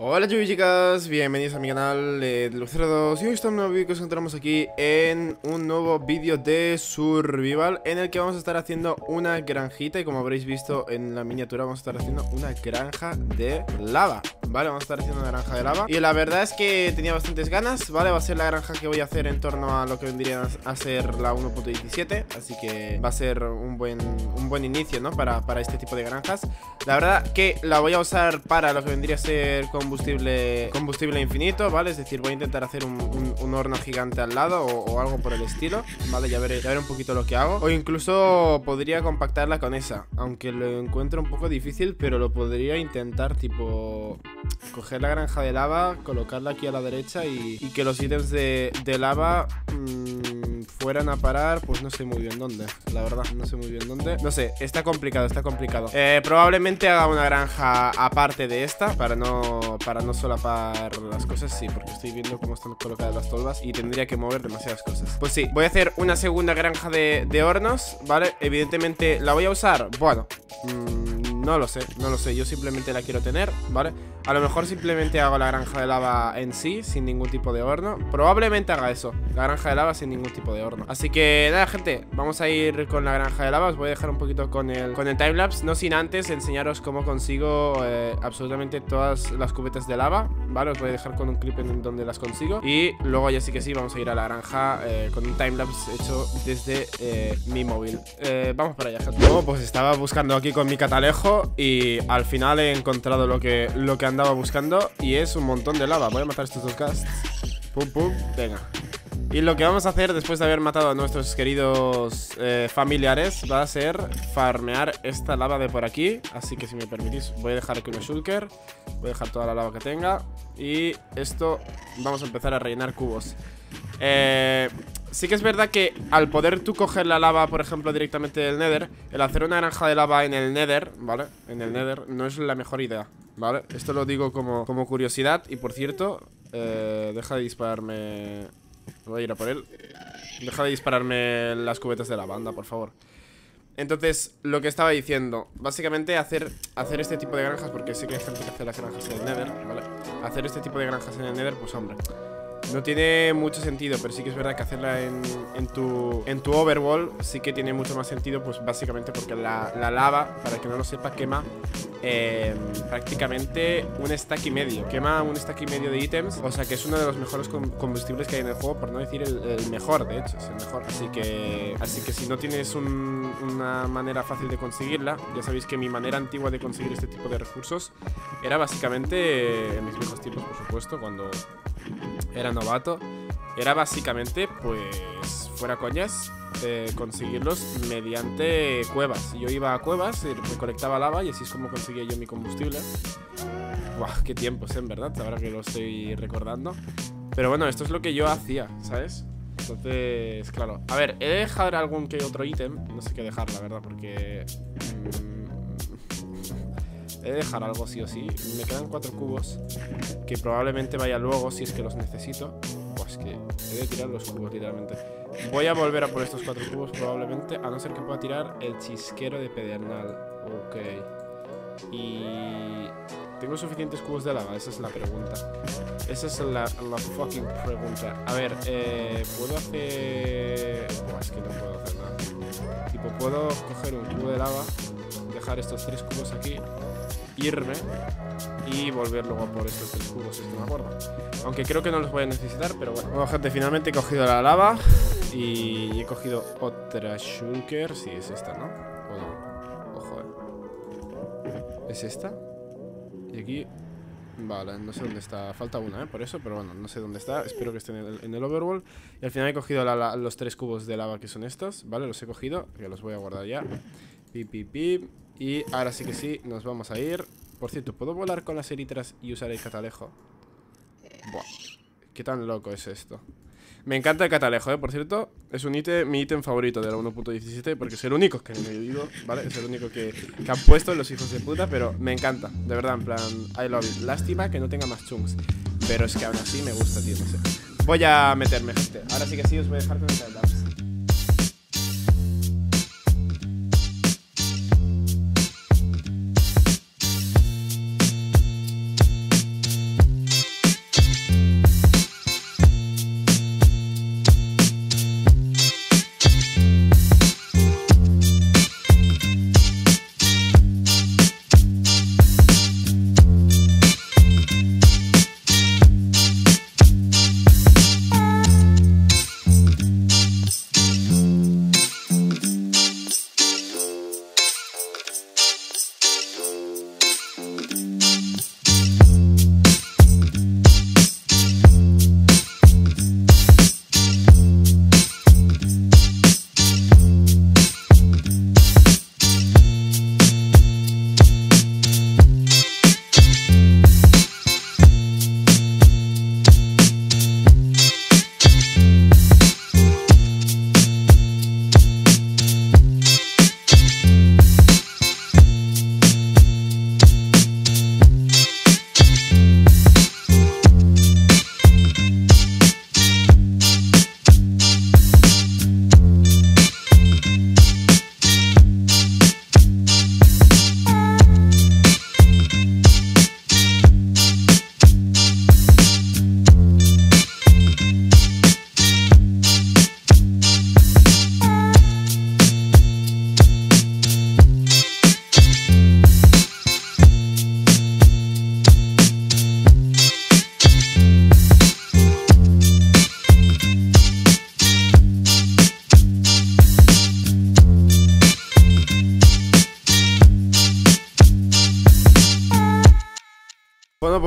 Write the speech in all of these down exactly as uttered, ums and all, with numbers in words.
Hola chicas, bienvenidos a mi canal eh, de Lucero dos. Y hoy está un nuevo vídeo que nos encontramos aquí en un nuevo vídeo de Survival, en el que vamos a estar haciendo una granjita. Y como habréis visto en la miniatura, vamos a estar haciendo una granja de lava. Vale, vamos a estar haciendo una granja de lava. Y la verdad es que tenía bastantes ganas. Vale, va a ser la granja que voy a hacer en torno a lo que vendría a ser la uno punto diecisiete. Así que va a ser un buen, un buen inicio, ¿no? Para, para este tipo de granjas. La verdad que la voy a usar para lo que vendría a ser combustible combustible infinito, ¿vale? Es decir, voy a intentar hacer un, un, un horno gigante al lado o, o algo por el estilo, ¿vale? Ya veré, ya veré un poquito lo que hago. O incluso podría compactarla con esa, aunque lo encuentro un poco difícil, pero lo podría intentar, tipo... coger la granja de lava, colocarla aquí a la derecha y, y que los ítems de, de lava mmm, fueran a parar, pues no sé muy bien dónde. La verdad, no sé muy bien dónde. No sé, está complicado, está complicado. Eh, probablemente haga una granja aparte de esta para no, para no solapar las cosas, sí, porque estoy viendo cómo están colocadas las tolvas y tendría que mover demasiadas cosas. Pues sí, voy a hacer una segunda granja de, de hornos, ¿vale? Evidentemente, ¿la voy a usar? Bueno, mmm, no lo sé, no lo sé. Yo simplemente la quiero tener, ¿vale? A lo mejor simplemente hago la granja de lava en sí, sin ningún tipo de horno. Probablemente haga eso, la granja de lava sin ningún tipo de horno. Así que nada, gente, vamos a ir con la granja de lava. Os voy a dejar un poquito con el, con el timelapse, no sin antes enseñaros cómo consigo eh, absolutamente todas las cubetas de lava, ¿vale? Os voy a dejar con un clip en donde las consigo. Y luego ya sí que sí, vamos a ir a la granja eh, con un timelapse hecho desde eh, mi móvil. eh, Vamos para allá, gente. Oh, pues estaba buscando aquí con mi catalejo y al final he encontrado lo que, lo que andaba buscando, y es un montón de lava. Voy a matar estos dos ghasts. Pum, pum, venga. Y lo que vamos a hacer después de haber matado a nuestros queridos eh, familiares va a ser farmear esta lava de por aquí. Así que si me permitís, voy a dejar aquí unos shulker. Voy a dejar toda la lava que tenga. Y esto vamos a empezar a rellenar cubos. Eh... Sí que es verdad que al poder tú coger la lava, por ejemplo, directamente del Nether, el hacer una granja de lava en el Nether, ¿vale? En el Nether no es la mejor idea, ¿vale? Esto lo digo como, como curiosidad. Y por cierto, eh, deja de dispararme... Voy a ir a por él. Deja de dispararme las cubetas de lava, anda, por favor. Entonces, lo que estaba diciendo, básicamente hacer, hacer este tipo de granjas, porque sé que hay gente que hace las granjas en el Nether, ¿vale? Hacer este tipo de granjas en el Nether, pues hombre, no tiene mucho sentido, pero sí que es verdad que hacerla en, en, tu, en tu overworld sí que tiene mucho más sentido, pues básicamente porque la, la lava, para que no lo sepa, quema eh, prácticamente un stack y medio. Quema un stack y medio de ítems, o sea que es uno de los mejores combustibles que hay en el juego, por no decir el, el mejor, de hecho, es el mejor. Así que, así que si no tienes un, una manera fácil de conseguirla, ya sabéis que mi manera antigua de conseguir este tipo de recursos era básicamente, en mis viejos tiempos, por supuesto, cuando era novato, era básicamente, pues, fuera coñas, eh, conseguirlos mediante cuevas. Yo iba a cuevas, recolectaba lava y así es como conseguía yo mi combustible. Buah, qué tiempos, ¿eh? En verdad, ahora que lo estoy recordando. Pero bueno, esto es lo que yo hacía, ¿sabes? Entonces, claro. A ver, he de dejar algún que otro ítem. No sé qué dejar, la verdad, porque... Mmm, he de dejar algo sí o sí. Me quedan cuatro cubos que probablemente vaya luego si es que los necesito. Pues que he de tirar los cubos literalmente. Voy a volver a por estos cuatro cubos probablemente, a no ser que pueda tirar el chisquero de pedernal. Ok. Y... ¿tengo suficientes cubos de lava? Esa es la pregunta. Esa es la, la fucking pregunta. A ver, eh, ¿puedo hacer...? Buah, es que no puedo hacer nada. Tipo, puedo coger un cubo de lava, dejar estos tres cubos aquí, irme y volver luego por estos tres cubos, si me acuerdo. Aunque creo que no los voy a necesitar, pero bueno. Bueno, gente, finalmente he cogido la lava y he cogido otra shulker. Sí, es esta, ¿no? O no. Ojo, eh. ¿Es esta? Y aquí... Vale, no sé dónde está. Falta una, ¿eh? Por eso, pero bueno, no sé dónde está. Espero que esté en el, en el overworld. Y al final he cogido la, la, los tres cubos de lava que son estos, ¿vale? Los he cogido, que los voy a guardar ya. Pip, pip, pip. Y ahora sí que sí, nos vamos a ir. Por cierto, ¿puedo volar con las elitras y usar el catalejo? Buah, qué tan loco es esto. Me encanta el catalejo, ¿eh? Por cierto, es un ítem, mi ítem favorito de la uno punto diecisiete, porque es el único que me digo, ¿vale? Es el único que, que han puesto los hijos de puta, pero me encanta, de verdad, en plan, I love it. Lástima que no tenga más chunks, pero es que aún así me gusta, tío, no sé. Voy a meterme, gente. Ahora sí que sí, os voy a dejar con el timelapse.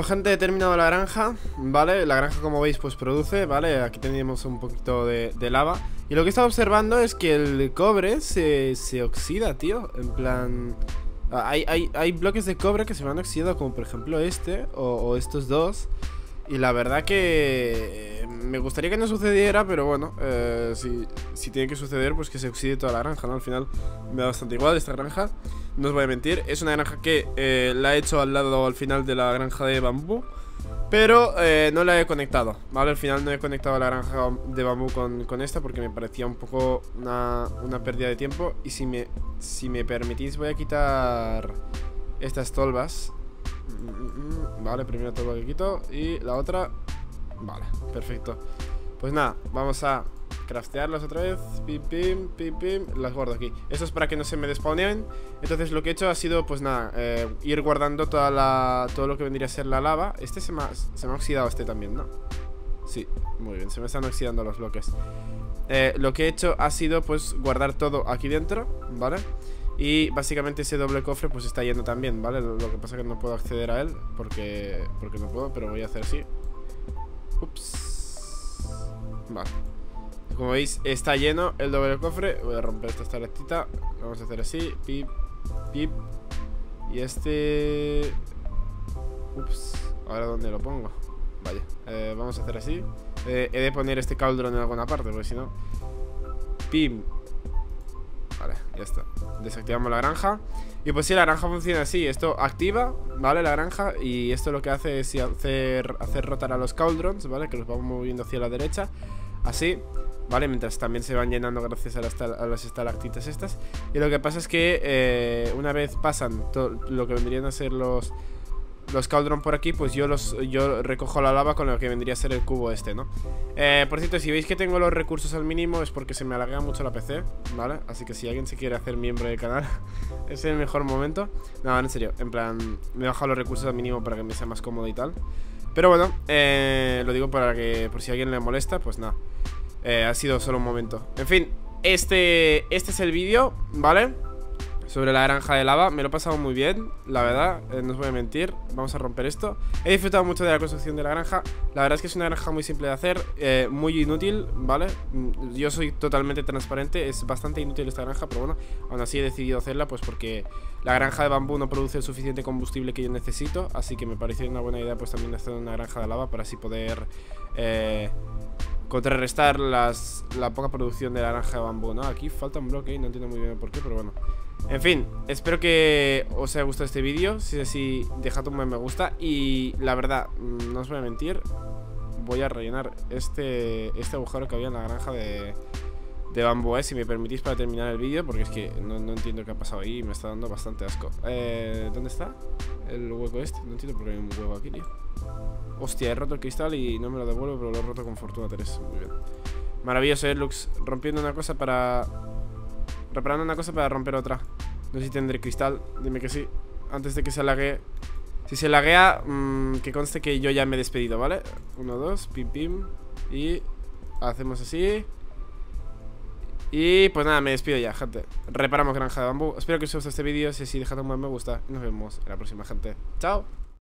pues gente, he terminado la granja, ¿vale? La granja, como veis, pues produce, ¿vale? Aquí tenemos un poquito de, de lava. Y lo que he estado observando es que el cobre se, se oxida, tío. En plan... Hay, hay, hay bloques de cobre que se van oxidando, como por ejemplo este, o, o estos dos. Y la verdad que me gustaría que no sucediera, pero bueno, eh, si, si tiene que suceder, pues que se oxide toda la granja, ¿no? Al final me da bastante igual esta granja, no os voy a mentir. Es una granja que eh, la he hecho al lado, al final de la granja de bambú, pero eh, no la he conectado, ¿vale? Al final no he conectado la granja de bambú con, con esta porque me parecía un poco una, una pérdida de tiempo. Y si me, si me permitís voy a quitar estas tolvas. Vale, primera tolva que quito y la otra. Vale, perfecto. Pues nada, vamos a craftearlas otra vez. Pim, pim, pim, pim. Las guardo aquí. Esto es para que no se me despawneen. Entonces lo que he hecho ha sido, pues nada, eh, ir guardando toda la, todo lo que vendría a ser la lava. Este se me ha, se me ha oxidado este también, ¿no? Sí, muy bien, se me están oxidando los bloques. eh, Lo que he hecho ha sido, pues, guardar todo aquí dentro, ¿vale? Y básicamente ese doble cofre pues está yendo también, ¿vale? Lo, lo que pasa es que no puedo acceder a él porque, porque no puedo, pero voy a hacer así. Ups. Vale. Como veis está lleno el doble cofre. Voy a romper esta estaletita. Vamos a hacer así. Pip, pip. Y este... Ups. Ahora ¿dónde lo pongo? Vaya, eh, vamos a hacer así. eh, He de poner este cauldron en alguna parte, porque si no... Pim. Vale, ya está. Desactivamos la granja. Y pues sí, la granja funciona así. Esto activa, ¿vale? La granja. Y esto lo que hace es hacer, hacer rotar a los cauldrons, ¿vale? Que los vamos moviendo hacia la derecha. Así, ¿vale? Mientras también se van llenando gracias a las, a las estalactitas estas. Y lo que pasa es que eh, una vez pasan lo que vendrían a ser los... Los cauldron por aquí, pues yo los yo recojo la lava con lo que vendría a ser el cubo este, ¿no? Eh, por cierto, si veis que tengo los recursos al mínimo es porque se me alarga mucho la P C, ¿vale? Así que si alguien se quiere hacer miembro del canal es el mejor momento. No, en serio, en plan, me he bajado los recursos al mínimo para que me sea más cómodo y tal. Pero bueno, eh, lo digo para que, por si a alguien le molesta, pues nada, eh, ha sido solo un momento. En fin, este, este es el vídeo, ¿vale? Sobre la granja de lava, me lo he pasado muy bien, la verdad, eh, no os voy a mentir. Vamos a romper esto. He disfrutado mucho de la construcción de la granja. La verdad es que es una granja muy simple de hacer, eh, muy inútil, ¿vale? Yo soy totalmente transparente, es bastante inútil esta granja, pero bueno, aún así he decidido hacerla, pues porque la granja de bambú no produce el suficiente combustible que yo necesito. Así que me pareció una buena idea pues también hacer una granja de lava para así poder... Eh, contrarrestar las, la poca producción de la granja de bambú, ¿no? Aquí falta un bloque y no entiendo muy bien por qué, pero bueno. En fin, espero que os haya gustado este vídeo. Si es así, dejad un buen me gusta. Y la verdad, no os voy a mentir, voy a rellenar este, este agujero que había en la granja de, de bambú, ¿eh? Si me permitís, para terminar el vídeo, porque es que no, no entiendo qué ha pasado ahí y me está dando bastante asco. eh, ¿Dónde está el hueco este? No entiendo por qué hay un hueco aquí, tío. Hostia, he roto el cristal y no me lo devuelvo, pero lo he roto con fortuna tres. Muy bien. Maravilloso, eh, Lux. Rompiendo una cosa para... Reparando una cosa para romper otra. No sé si tendré cristal. Dime que sí. Antes de que se laguee. Si se laguea, mmm, que conste que yo ya me he despedido, ¿vale? Uno, dos, pim, pim. Y hacemos así. Y pues nada, me despido ya, gente. Reparamos granja de bambú. Espero que os guste este vídeo. Si sí, dejad un buen me gusta. Y nos vemos en la próxima, gente. Chao.